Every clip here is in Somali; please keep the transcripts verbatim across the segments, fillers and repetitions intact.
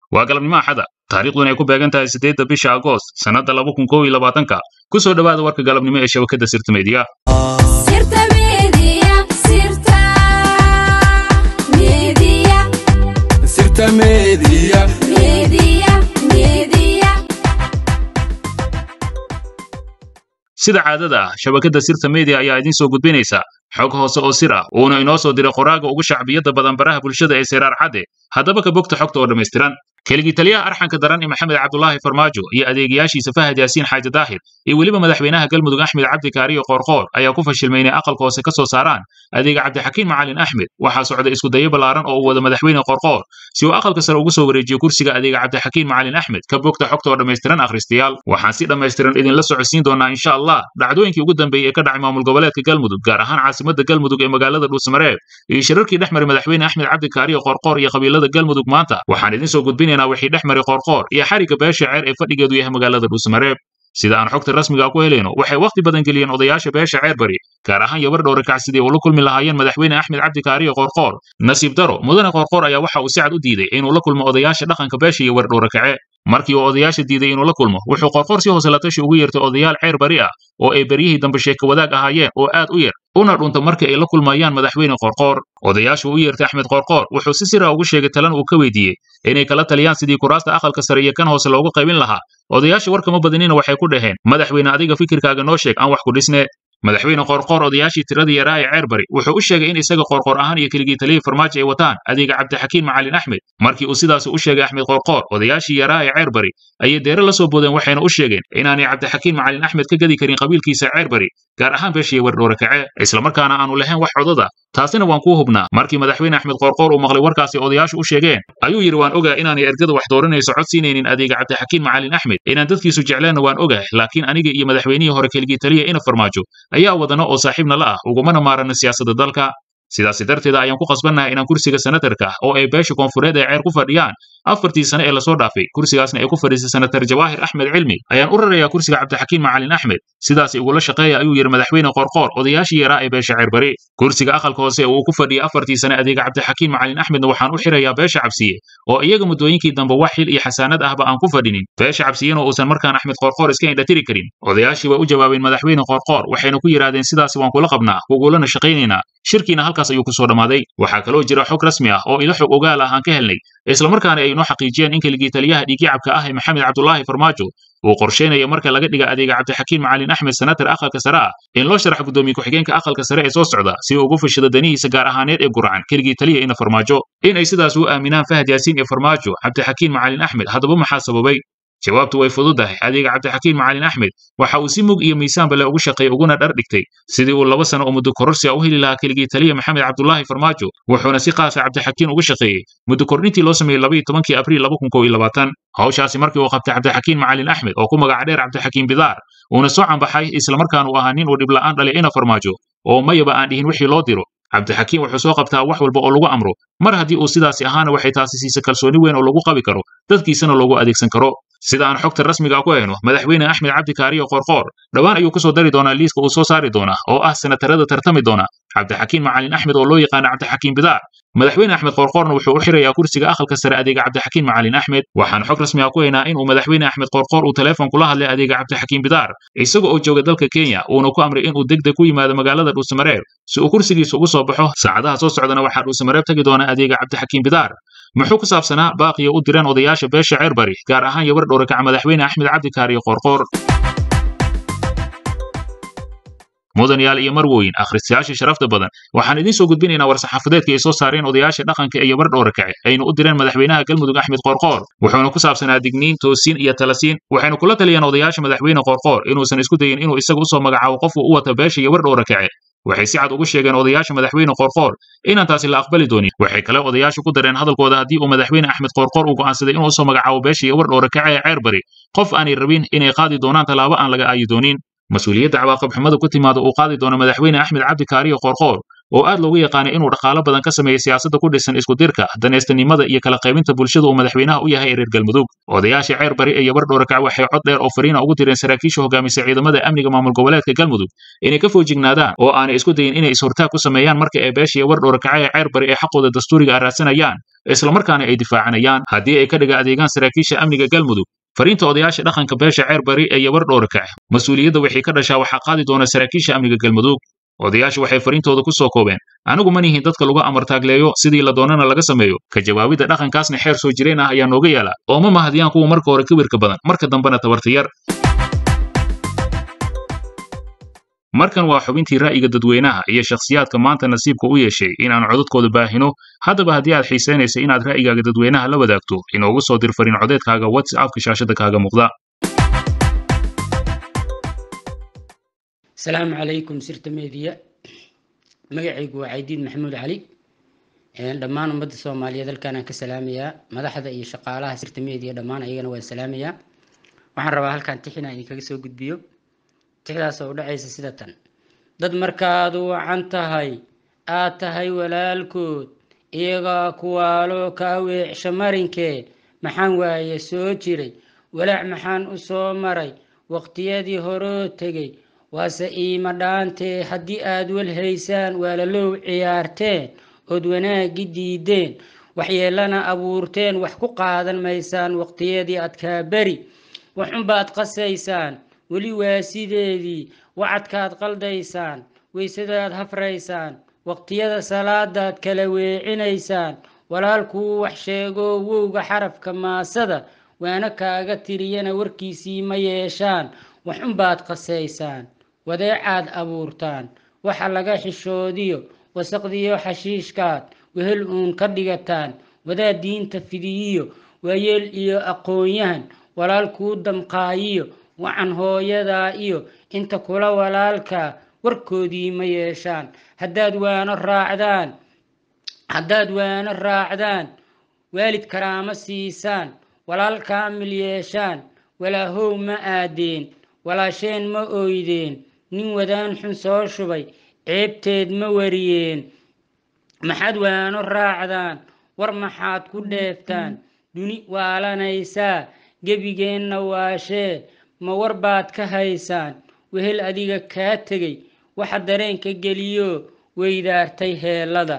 waa galabnimo axada taariikhduna ay ku beegan tahay sideedda bisha Agoost sanadda laba kun kow iyo labaatan ku soo dhawaada warka galabnimo ee shabakada Sirta Media Sirta Media Sirta Media Sirta Media Media Media sida caadada ah shabakada Sirta Media ayaa idin soo gudbinaysa xog hoose oo sir ah oo inoo soo diray qoraaga ugu shacbiyada badan baraha bulshada ee Siraar Xade haddaba ka bogta xogta oo dhameystiran keligii taliyaha arxanka daran ee Maxamed Cabdullaahi Farmaajo iyo adeegayaashiisa Fahad Yaasiin Xaaji Daahir iyo waliba madaxweynaha Galmudug Axmed Cabdi Kaariyo Qoorqoor ayaa ku fashilmay inay aqalka hoose ka soo saaraan adeega Cabdixakiin Macalin Axmed waxa socda isku dayo balaaran oo wada madaxweyne Qoorqoor si uu aqalka sare ugu soo wareejiyo kursiga adeega Cabdixakiin Macalin Axmed ka bogta xogta oo dhameystiran akhristayaal waxaan si dhameystiran idin la socodsiin doonaa insha Allah dhacdooyinkii ugu dambeeyay ee ka dhacay maamul goboleedka Galmudug gaar ahaan caasimadda Galmudug ee magaalada Dhuusamareeb iyo shirarkii dhexmaray madaxweyne Axmed Cabdi Kaariyo Qoorqoor iyo qabiilada Galmudug maanta waxaan idin soo gudbinaynaa wixii dhexmaray Qoorqoor iyo xariga beesha ceer ee fadhigeedu yahay magaalada Dhuusamareeb sida aan xogta rasmiga ah ku helayno waxay waqti badan geliyeen odayaasha beesha ceer bari gaar ahaan yabar dhowr kacsidii oo la kulmi lahaayeen madaxweyne Axmed Cabdi Kaariyo Qoorqoor nasiib daro mudane Qoorqoor ayaa waxa uu si cad u diiday inuu la kulmo odayaasha dhaqanka beesha iyo war dhowr kace markii uu odayaasha diiday inuu la kulmo wuxuu Qoorqoor si hoose la tashi ugu yeertay odayaal ceer bari ah oo ay bariyihii dambe sheeko wadaag ahaayeen oo aad u yar una dhunta markii ay la kulmayaan madaxweyne Qoorqoor odayaashu u yeertay Axmed Qoorqoor wuxuu si sir ah ugu sheegay talan uu ka weydiiyay inay kala taliyaan sidii kuraasta aqalka sare iyo kan hoose loogu qaybin lahaa odayaasha warkama badinina waxay ku dhaheen madaxweyne adiga fikirkaaga noo sheeg aan wax ku dhisne madaxweyne Qoorqoor odayaashii tiradii yaraa ee ceer bari wuxuu u sheegay in isaga Qoorqoor ahaan iyo keligii taliye Farmaajo ay wataan adeega Cabdixakiin Macalin Axmed markii uu sidaas u sheegay Axmed Qoorqoor odayaashii yaraa ee ceer bari ayay deere la soo boodeen waxayna u sheegeen inaanay Cabdixakiin Macalin Axmed ka gadi karin qabiilkiisa ceer bari gaar ahaan beeshii war dhowr kace isla markaana aanu lahayn wax codada taasina waan ku hubnaa markii madaxweyne Axmed Qoorqoor uu maqlay warkaasi odayaashu u sheegeen ayuu yiri waan ogaa inaanay ergada wax dooranayso cod siinaynin adeega Cabdixakiin Macalin Axmed inaan dadkiisu jecleen waan ogaa laakiin aniga iyo madaxweynihii hore keligii taliye ina Farmaajo ayaa wadana oo saaxiibna la ah ugumana maarana siyaasadda dalka sidaas darteeda ayaan ku qasbanahay inaan kursiga senatarka oo ay beesha koonfureed ee ceer ku fadhiyaan afartii sano ee la soo dhaafay kursigaasna ay ku fadhisay senatar Jawaahir Axmed Cilmi ayaan u rarayaa kursiga Cabdixakiin Macalin Axmed sidaas ay ugu la shaqeeyay ayuu yiri madaxweyne Qoorqoor odayaashii yaraa ee beesha ceer bari kursiga aqalka hoose oo uu ku fadhiyay afartii sano adeega Cabdixakiin Macalin Axmed waxaan u xirayaa beesha cabsiye oo iyaga mudooyinkii dambe wax xil iyo xasaanad ahba aan ku fadhinin beesha cabsiyana uusan markaan Axmed Qoorqoor iska indhatiri karin odayaashii way u jawaabeen madaxweyne Qoorqoor waxayna ku yiraahdeen sidaas waan kula qabnaa kugulana shaqeynayna shirkiina halkaas ayuu ku soo dhamaaday waxa kale oo jira xog rasmi ah oo ila xog ogaal ah aan ka helnay isla markaana ay noo xaqiijiyeen in keligii taliyaha dhigicabka ah ee Maxamed Cabdullaahi Farmaajo uu qorsheynayo marka laga dhiga adeega Cabdixakiin Macalin Axmed senatar aqalka sare ah in loo sharax gudoomiye ku-xigeenka aqalka sare ee soo socda si uu ugu fashado danihiisa gaar ahaaneed ee gurcan keligii taliya ina Farmaajo in ay sidaas u aaminaan Fahad Yaasiin iyo Farmaajo Cabdixakiin Macalin Axmed haddaba maxaa sababay jawaabtu way fududahay adeega Cabdixakiin Macalin Axmed waxa uu si mug iyo miisaan bale ugu shaqeeyay uguna dhar dhigtay sidii uu laba sano oo muddo kororsi u heli lahaa keligii taliye Maxamed Cabdullaahi Farmaajo wuxuuna si qaas ah Cabdixakiin ugu shaqeeyay muddo kordhintii loo sameeyay laba iyo tobankii Abriil laba kun kow iyo labaatan hawshaasi markii uu qabtay Cabdixakiin Macalin Axmed oo ku magac dheer Cabdixakiin Bidaar uuna soo canbaxay isla markaana uu ahaa nin uu dhib la'aan dhalay ina Farmaajo oo mayaba aan dhihin wixii loo diro Cabdixakiin wuxuu soo qabtaa wax walba oo lagu amro mar haddii uu sidaasi ahaana waxay taasi siisa kalsooni weyn oo lagu qabi karo dadkiisana loogu adeegsan karo sida aan xogta rasmiga ah ku hayno madaxweyne Axmed Cabdi Kaariyo Qoorqoor dhawaan ayuu ku soo dari doonaa liiska uu soo saari doona oo ah senatarada tartami doona Cabdixakiin Macalin Axmed oo loo yaqaan Cabdixakiin Bidaar madaxweyne Axmed Qoorqoorna wuxuu u xirayaa kursiga aqalka sare adeega Cabdixakiin Macalin Axmed waxaan xog rasmi ah ku haynaa in uu madaxweyne Axmed Qoorqoor uu telefoon kula hadlay adeega Cabdixakiin Bidaar isagoo oo jooga dalka Kenya uuna ku amray in uu degdeg ku yimaado magaalada Dhuusamareeb si uu kursigiisa ugu soo baxo saacadaha soo socdana waxa Dhuusamareeb tagi doona adeega Cabdixakiin Bidaar muxuu ku saabsanaa baaqiyo u direen odayaasha beesha ceer bari gaar ahaan yabar dhowr kaca madaxweyne Axmed Cabdi Kaariyo Qoorqoor mudanayaal iyo marwooyin akhristayaasha sharafta badan waxaan idin soo gudbinaynaa war saxaafadeedka ay soo saareen odayaasha dhaqanka ee yabar dhowr kace ayna u direen madaxweynaha Galmudug Axmed Qoorqoor wuxuuna ku saabsanaa digniin toosiin iyo talasiin waxayna kula taliyeen odayaasha madaxweyne Qoorqoor inuusan isku dayin inuu isagu soo magacaabo qof uu wata beesha yabar dhowr kace waxay si cad ugu sheegeen odayaasha madaxweyne Qoorqoor inaan taasi la aqbali doonin waxay kale odayaashu ku dareen hadalkooda haddii uu madaxweyne Axmed Qoorqoor uu go'aansaday inuu soo magacaabo beesha yabar dhowr kace ee ceer bari qof aanay rabin inay qaadi doonaan talaabo aan laga aayi doonin mas'uuliyadda cawaaqib xumada ku timaado uu qaadi doono madaxweyne Axmed Cabdi Kaariyo Qoorqoor oo aad loogu yaqaanay inuu dhaqaale badan ka sameeyo siyaasadda ku dhisan isku dirka danaystanimada iyo kala qaybinta bulshada uu madaxweynaha u yahay reer Galmudug odayaasha ceer bari ee yabar dhowr kac waxay cod dheer oo fariina ugu direen saraakiisha hogaamisa ciidamada amniga maamul goboleedka Galmudug inay ka foojignaadaan oo aanay isku dayin inay is hortaag ku sameeyaan marka ay beesha yabar dhowr kac ee ceer bari ee xaqooda dastuuriga ah raadsanayaan isla markaana ay difaacanayaan haddii ay ka dhiga adeegaan saraakiisha amniga galmudug fariinta odayaasha dhaqanka beesha ceer bari ee yabar dhoorka mas'uuliyadda wixii ka dhashaa waxaa qaadi doona saraakiisha amniga galmudug odayaashu waxay fariintooda ku soo koobeen anigu ma nihin dadka lagu amartaagleeyo sidii la doonana laga sameeyo ka jawaabida dhaqankaasna xeer soo jireen ah ayaa nooga yaala oo ma mahadiyaan kuwa marka hore kibirka badan marka dambena tabarta yar markan waa xubintii ra'yiga dadweynaha iyo shakhsiyaadka maanta nasiibka u yeeshay in aan codadkooda baahino haddaba haddii aad xiisaynaysa inaad ra'yigaaga dadweynaha la wadaagto inoogu soo dir fariin codeedkaaga WhatsApp-ka shaashada kaaga muuqda السلام عليكم سيرت ميديا مقعيق وعيدين محمود علي دمان مد الصومالية ذلك أنا كسلامية مدحدا إي شقالها سيرت ميديا دمان أيغنا والسلامية waxaan rabaa halkan tixina in kaga soo gudbiyo tixdaas oo dhacaysa sidatan dad markaadu wacan tahay aad tahay walaalkood iyaga kuwaalo ka weecsha marinkee maxaan waaye soo jiray walaac maxaan u soo maray waqtiyadii hore tegay waase iima dhaantee haddii aad wal haysaan waalalow ciyaarteen ood wanaagi diideen waxyeelana abuurteen wax ku qaadan maysaan waqtiyadii adkaa beri waxunbaad qasaysaan weli waa sideedii wacadkaad qaldaysaan weysadaad hafraysaan waqtiyada salaadaad kala weecinaysaan walaalkuu wax sheego wowga xarafka maasada waana kaaga tiriyana warkiisii ma yeeshaan waxunbaad qasaysaan wadeecaad abuurtaan waxa laga xishoodiyo wasaqdiyo xashiishkaad wehel uun ka dhigataan wadaa diinta fidiyiyo waayeel iyo aqoon-yahan walaalkuu damqaayiyo wacan hooyadaa iyo inta kula walaalka warkoodii ma yeeshaan haddaad waana raacdaan haddaad waana raacdaan waalid karaama siisaan walaal kaamil yeeshaan walaahow ma aadeen walaasheen ma ooydeen nin wadaan xun soo shubay ceebteed ma wariyeen maxaad waano raacdaan war maxaad ku dheeftaan duni waalanaysaa gebigeenna waashee ma war baad ka haysaan wehel adiga kaa tegay waxa dareenka geliyo weydaartay heelada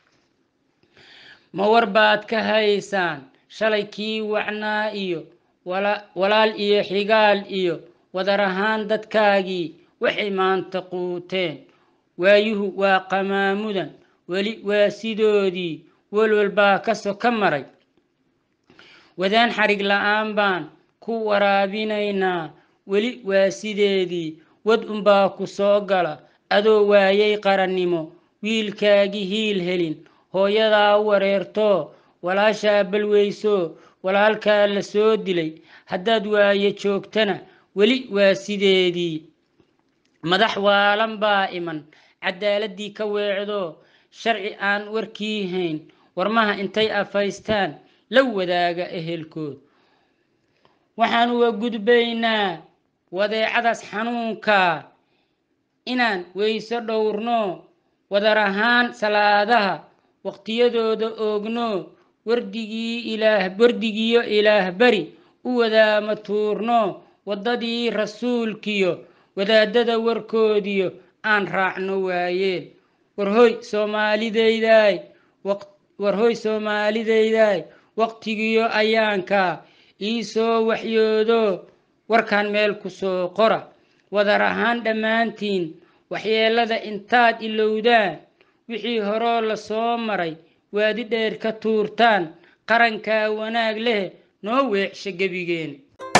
ma war baad ka haysaan shalay kii wacnaa iyo walaal iyo xigaal iyo wadar ahaan dadkaagii waxay maanta quuteen waayuhu waa qamaamudan weli waa sidoodii walwal baa ka so ka maray wadaan xarig la'aan baan ku waraabinaynaa weli waa sideedii wad unbaa ku soo gala adoo waayay qarannimo wiilkaagii hiil helin hooyadaa wareerto walaashaa balweyso walaalkaa la soo dilay haddaad waaye joogtana weli waa sideedii madax waalan baa iman cadaaladii ka weecdo sharci aan warkii hayn warmaha intay afaystaan la wadaaga ehelkood waxaan uga gudbaynaa wadeecadaas xanuunka inaan weyso dhowrno wadar ahaan salaadaha waqtiyadooda oogno wardigii ilaah wardigiyo ilaah bari u wadaama tuurno waddadii rasuulkiyo wadaadada warkoodiyo aan raacno waayeen warhoy soomaalidayday warhoy soomaalidayday waqtigiyo ayaanka ii soo waxyoodo warkaan meel ku soo qora wadar ahaan dhammaantiin waxyeelada intaad ilowdaan wixii horoo la soo maray waadi dheer ka tuurtaan qarankaa wanaag leh noo weecsha gebigeen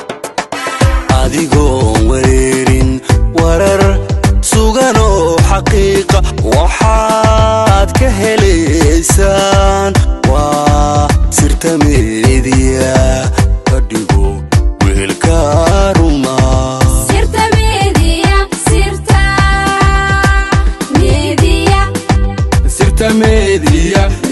adigoon wereerin warar sugan oo xaqiiqa waxaad ka helaysaan waa sirta meediya ka dhigo weelka ruma sirta meediya sirta meediya sirta meediya